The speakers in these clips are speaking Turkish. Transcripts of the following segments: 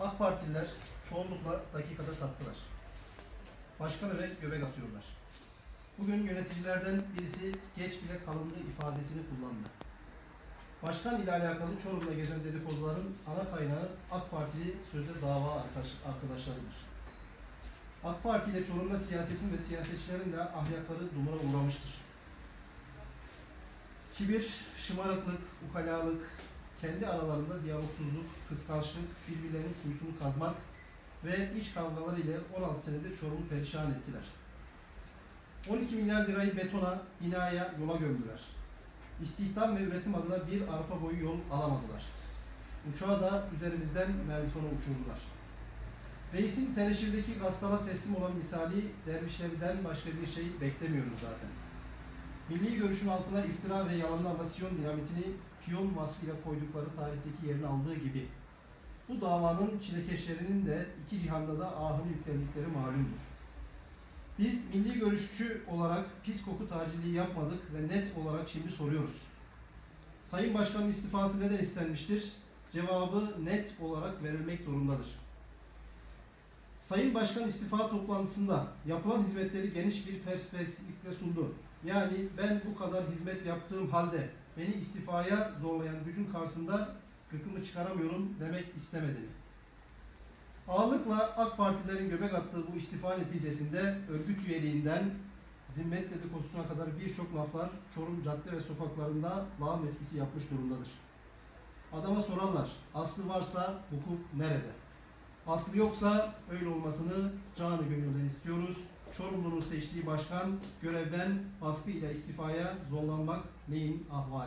AK Partililer çoğunlukla dakikada sattılar. Başkanı ve göbek atıyorlar. Bugün yöneticilerden birisi geç bile kalındı ifadesini kullandı. Başkan ile alakalı Çorum'da gezen dedikoduların ana kaynağı AK Partili sözde dava arkadaşlarıdır. AK Parti ile Çorum'da siyasetin ve siyasetçilerin de ahlakları dumura uğramıştır. Kibir, şımarıklık, ukalalık, kendi aralarında diyalogsuzluk, kıskançlık, birbirlerinin kuyusunu kazmak ve iç kavgaları ile 16 senedir Çorum'u perişan ettiler. 12 milyar lirayı betona, binaya, yola gömdüler. İstihdam ve üretim adına bir arpa boyu yol alamadılar. Uçağı da üzerimizden Merzifon'a uçurdular. Reisin teneşirdeki gassala teslim olan misali dervişlerden başka bir şey beklemiyoruz zaten. Milli görüşün altına iftira ve yalanlarla Siyon dinamitini piyon vasfıyla koydukları tarihteki yerini aldığı gibi bu davanın çilekeşlerinin de iki cihanda da ahını yüklendikleri malumdur. Biz milli görüşçü olarak pis koku tacirliği yapmadık ve net olarak şimdi soruyoruz. Sayın Başkan'ın istifası neden istenmiştir? Cevabı net olarak verilmek zorundadır. Sayın Başkan istifa toplantısında yapılan hizmetleri geniş bir perspektifle sundu. Yani ben bu kadar hizmet yaptığım halde beni istifaya zorlayan gücün karşısında gıkımı çıkaramıyorum demek istemedi mi? Ağırlıkla AK Partilerin göbek attığı bu istifa neticesinde örgüt üyeliğinden zimmet dedikodusuna kadar birçok laflar Çorum cadde ve sokaklarında lağım etkisi yapmış durumdadır. Adama sorarlar, aslı varsa hukuk nerede? Aslı yoksa öyle olmasını canı gönülden istiyoruz. Çorumlu'nun seçtiği başkan görevden baskıyla istifaya zorlanmak neyin ahvali?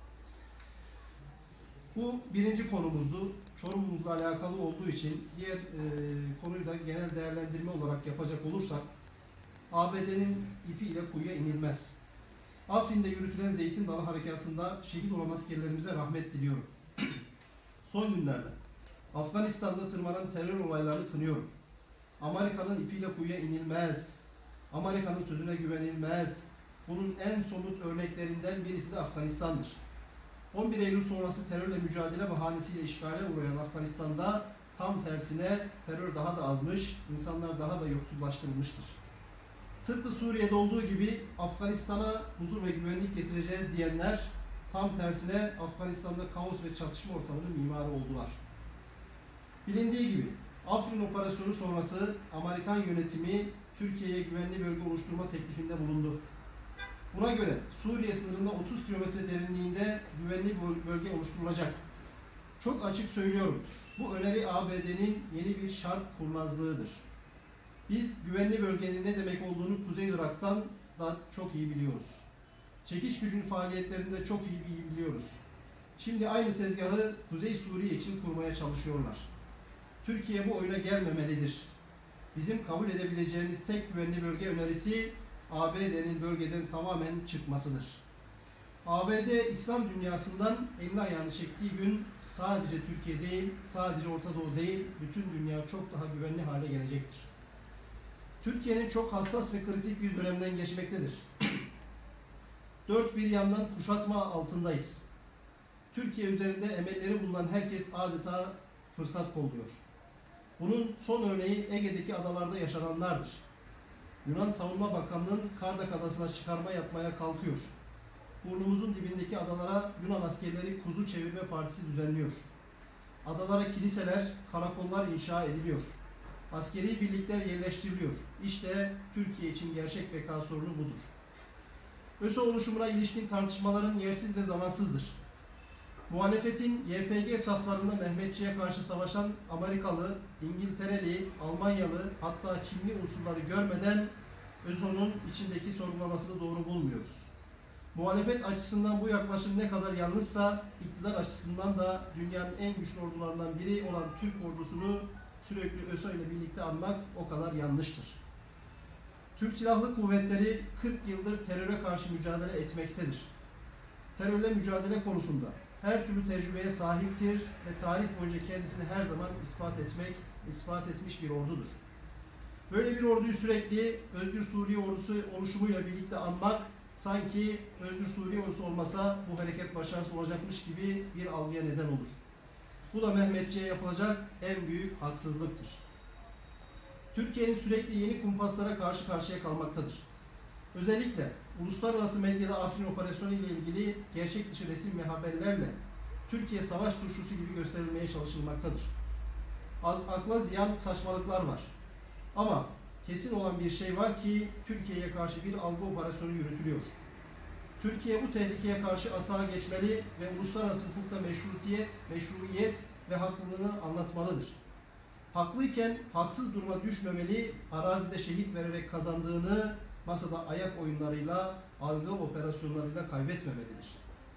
Bu birinci konumuzdu. Çorum'umuzla alakalı olduğu için diğer konuyu da genel değerlendirme olarak yapacak olursak ABD'nin ipiyle kuyuya inilmez. Afrin'de yürütülen Zeytin Dalı Harekatı'nda şehit olan askerlerimize rahmet diliyorum. Son günlerde Afganistan'da tırmanan terör olaylarını kınıyorum. Amerika'nın ipiyle kuyuya inilmez. Amerika'nın sözüne güvenilmez. Bunun en somut örneklerinden birisi de Afganistan'dır. 11 Eylül sonrası terörle mücadele bahanesiyle işgale uğrayan Afganistan'da tam tersine terör daha da azmış, insanlar daha da yoksullaştırılmıştır. Tıpkı Suriye'de olduğu gibi Afganistan'a huzur ve güvenlik getireceğiz diyenler tam tersine Afganistan'da kaos ve çatışma ortamının mimarı oldular. Bilindiği gibi Afrin operasyonu sonrası Amerikan yönetimi Türkiye'ye güvenli bölge oluşturma teklifinde bulundu. Buna göre Suriye sınırında 30 kilometre derinliğinde güvenli bölge oluşturulacak. Çok açık söylüyorum, bu öneri ABD'nin yeni bir şart kurnazlığıdır. Biz güvenli bölgenin ne demek olduğunu Kuzey Irak'tan da çok iyi biliyoruz. Çekiç gücünün faaliyetlerinde çok iyi biliyoruz. Şimdi aynı tezgahı Kuzey Suriye için kurmaya çalışıyorlar. Türkiye bu oyuna gelmemelidir. Bizim kabul edebileceğimiz tek güvenli bölge önerisi ABD'nin bölgeden tamamen çıkmasıdır. ABD İslam dünyasından elini ayağını çektiği gün sadece Türkiye değil, sadece Orta Doğu değil, bütün dünya çok daha güvenli hale gelecektir. Türkiye'nin çok hassas ve kritik bir dönemden geçmektedir. Dört bir yandan kuşatma altındayız. Türkiye üzerinde emelleri bulunan herkes adeta fırsat kolluyor. Bunun son örneği Ege'deki adalarda yaşananlardır. Yunan Savunma Bakanlığı'nın Kardak Adası'na çıkarma yapmaya kalkıyor. Burnumuzun dibindeki adalara Yunan askerleri kuzu çevirme partisi düzenliyor. Adalara kiliseler, karakollar inşa ediliyor. Askeri birlikler yerleştiriliyor. İşte Türkiye için gerçek beka sorunu budur. ÖSO oluşumuna ilişkin tartışmaların yersiz ve zamansızdır. Muhalefetin YPG saflarında Mehmetçiğe karşı savaşan Amerikalı, İngiltereli, Almanyalı hatta Çinli unsurları görmeden ÖSO'nun içindeki sorgulamasını doğru bulmuyoruz. Muhalefet açısından bu yaklaşım ne kadar yanlışsa iktidar açısından da dünyanın en güçlü ordularından biri olan Türk ordusunu sürekli ÖSO ile birlikte anmak o kadar yanlıştır. Türk Silahlı Kuvvetleri 40 yıldır teröre karşı mücadele etmektedir. Terörle mücadele konusunda her türlü tecrübeye sahiptir ve tarih boyunca kendisini her zaman ispat etmiş bir ordudur. Böyle bir orduyu sürekli Özgür Suriye Ordusu oluşumuyla birlikte anmak, sanki Özgür Suriye Ordusu olmasa bu hareket başarısız olacakmış gibi bir algıya neden olur. Bu da Mehmetçiğe yapılacak en büyük haksızlıktır. Türkiye'nin sürekli yeni kumpaslara karşı karşıya kalmaktadır. Özellikle uluslararası medyada Afrin operasyonu ile ilgili gerçek dışı resim ve haberlerle Türkiye savaş suçlusu gibi gösterilmeye çalışılmaktadır. Akla ziyan saçmalıklar var. Ama kesin olan bir şey var ki Türkiye'ye karşı bir algı operasyonu yürütülüyor. Türkiye bu tehlikeye karşı atağa geçmeli ve uluslararası hukukta meşruiyet ve haklılığını anlatmalıdır. Haklıyken haksız duruma düşmemeli, arazide şehit vererek kazandığını masada ayak oyunlarıyla, algı operasyonlarıyla kaybetmemelidir.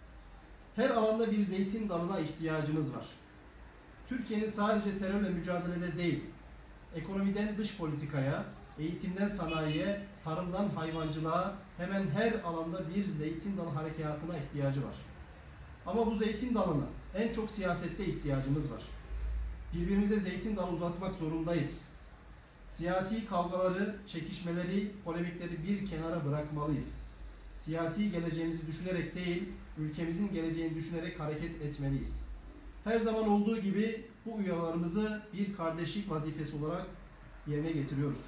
Her alanda bir zeytin dalına ihtiyacımız var. Türkiye'nin sadece terörle mücadelede değil, ekonomiden dış politikaya, eğitimden sanayiye, tarımdan hayvancılığa hemen her alanda bir zeytin dalı harekatına ihtiyacı var. Ama bu zeytin dalına en çok siyasette ihtiyacımız var. Birbirimize zeytin dalı uzatmak zorundayız. Siyasi kavgaları, çekişmeleri, polemikleri bir kenara bırakmalıyız. Siyasi geleceğimizi düşünerek değil, ülkemizin geleceğini düşünerek hareket etmeliyiz. Her zaman olduğu gibi bu uyarılarımızı bir kardeşlik vazifesi olarak yerine getiriyoruz.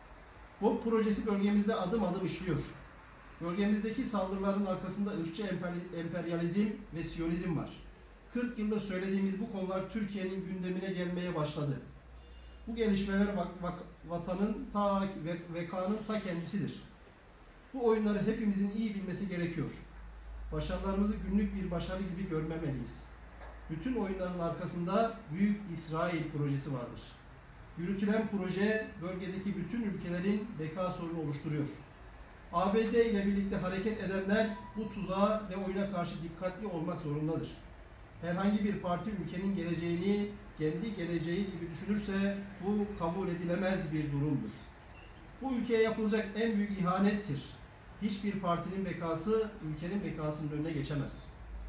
BOP projesi bölgemizde adım adım işliyor. Bölgemizdeki saldırıların arkasında ırkçı emperyalizm ve siyonizm var. 40 yıldır söylediğimiz bu konular Türkiye'nin gündemine gelmeye başladı. Bu gelişmeler vatanın vekanın ta kendisidir. Bu oyunları hepimizin iyi bilmesi gerekiyor. Başarılarımızı günlük bir başarı gibi görmemeliyiz. Bütün oyunların arkasında Büyük İsrail projesi vardır. Yürütülen proje bölgedeki bütün ülkelerin beka sorunu oluşturuyor. ABD ile birlikte hareket edenler bu tuzağa ve oyuna karşı dikkatli olmak zorundadır. Herhangi bir parti ülkenin geleceğini kendi geleceği gibi düşünürse bu kabul edilemez bir durumdur. Bu ülkeye yapılacak en büyük ihanettir. Hiçbir partinin bekası ülkenin bekasının önüne geçemez.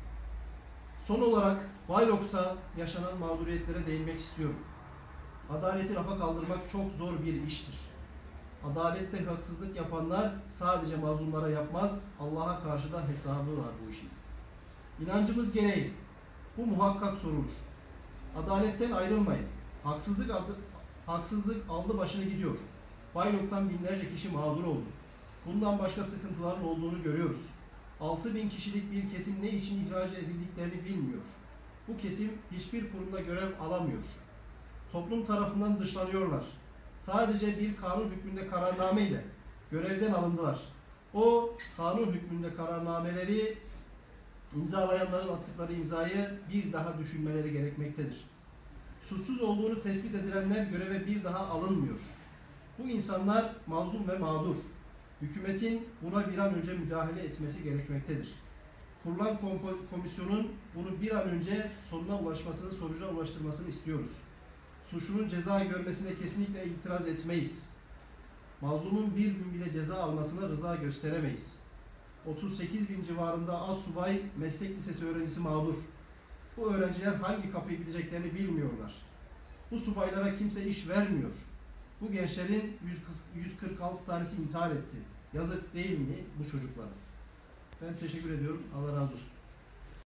Son olarak Baylok'ta yaşanan mağduriyetlere değinmek istiyorum. Adaleti rafa kaldırmak çok zor bir iştir. Adalette haksızlık yapanlar sadece mazlumlara yapmaz, Allah'a karşı da hesabı var bu işin. İnancımız gereği bu muhakkak sorulur. Adaletten ayrılmayın. Haksızlık aldı başını gidiyor. Baylok'tan binlerce kişi mağdur oldu. Bundan başka sıkıntıların olduğunu görüyoruz. 6.000 kişilik bir kesim ne için ihraç edildiklerini bilmiyor. Bu kesim hiçbir kurumda görev alamıyor. Toplum tarafından dışlanıyorlar. Sadece bir kanun hükmünde kararname ile görevden alındılar. O kanun hükmünde kararnameleri imzalayanların attıkları imzayı bir daha düşünmeleri gerekmektedir. Suçsuz olduğunu tespit edilenler göreve bir daha alınmıyor. Bu insanlar mazlum ve mağdur. Hükümetin buna bir an önce müdahale etmesi gerekmektedir. Kurulan komisyonun bunu bir an önce sonuna ulaşmasını, sonuca ulaştırmasını istiyoruz. Suçlunun ceza görmesine kesinlikle itiraz etmeyiz. Mazlumun bir gün bile ceza almasına rıza gösteremeyiz. 38.000 civarında astsubay meslek lisesi öğrencisi mağdur. Bu öğrenciler hangi kapıyı gideceklerini bilmiyorlar. Bu subaylara kimse iş vermiyor. Bu gençlerin 146 tanesi intihar etti. Yazık değil mi bu çocuklara? Ben teşekkür ediyorum. Allah razı olsun.